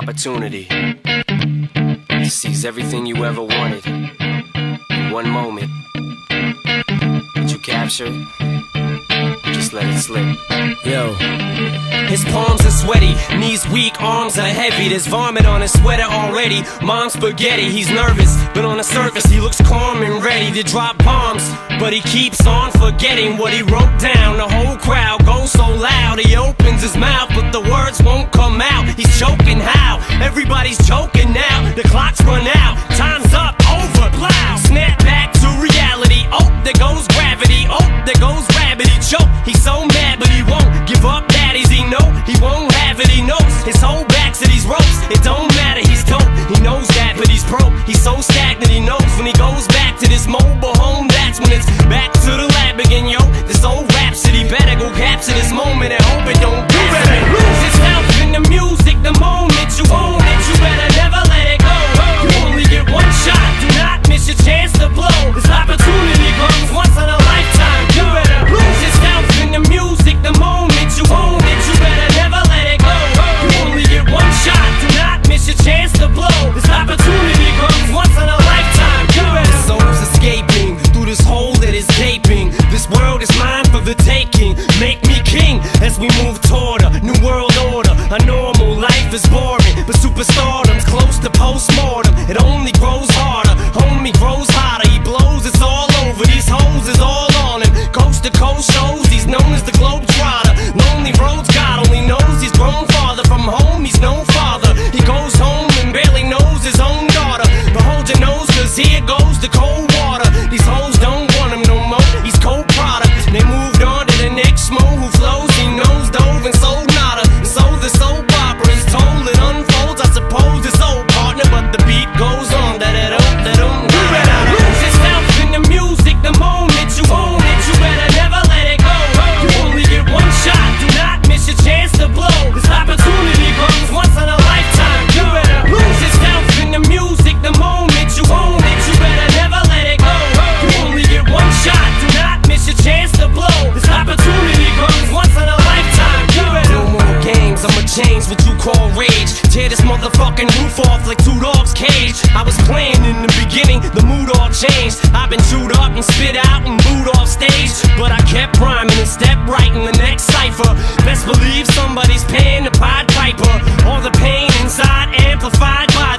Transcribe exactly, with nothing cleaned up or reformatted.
opportunity to seize everything you ever wanted in one moment. Did you capture it? Or just let it slip? Yo. His palms are sweaty, knees weak, arms are heavy. There's vomit on his sweater already. Mom's spaghetti, he's nervous, but on the surface he looks calm and ready to drop bombs. But he keeps on forgetting what he wrote down. The whole crowd goes so loud, he opens his mouth, but the words won't come out. He's choking how? Everybody's choking now. The clock's run out, time's up, over, plow. Snap back to reality, oh, there goes gravity. Oh, there goes rabbit, he choke. He's so mad, but he won't give up. Daddies, he know he won't have it, he knows his whole back to these ropes. It don't matter, he's dope, he knows that, but he's broke. He's so stagnant, he knows when he goes back to this mobile home, that's when it's back to the lab again, yo. This old rhapsody better go capture this moment and hope it don't pass. You better lose yourself in the music the moment you own it. You better never let it go. You only get one shot, do not miss your chance to blow. This opportunity comes once in a lifetime. You better lose yourself in the music the moment you own it. You better never let it go. You only get one shot, do not miss your chance to blow. This opportunity comes once in a lifetime. You better. The soul's escaping through this hole that is gaping. This world is mine for the taking. Make me king as we move toward a new world order. A normal life is boring, but superstardom's close to postmortem. It only grows harder, homie grows hotter. He blows, it's all over. These hoes is all on him. Coast to coast shows, he's known as the Globetrotter. Lonely roads, God only knows he's grown farther from home. He's no father. He goes home and barely knows his own daughter. But hold your nose, cause here goes the cold water. These hoes don't want him no more. He's cold product. They moved on to the next mo who flows. He knows dove and sold nada. So the soap opera is told, it unfolds. I suppose it's old partner, but the beat goes on. Da da da da da. You better lose yourself in the music the moment you own it. You better never let it go. You only get one shot, do not miss your chance to blow. This opportunity comes once in a lifetime. You better lose yourself in the music the moment you own it. You better never let it go. You only get one shot, do not miss your chance to blow. This opportunity comes once in a lifetime. You better. No more games, I'ma change what you call rage. Tear this motherfucking roof off like two dogs' cage. I was playing in the beginning, the mood all changed. I've been chewed up and spit out and booed off stage, but I kept rhyming and stepped right in the next cipher. Best believe somebody's paying the Pied Piper. All the pain inside amplified by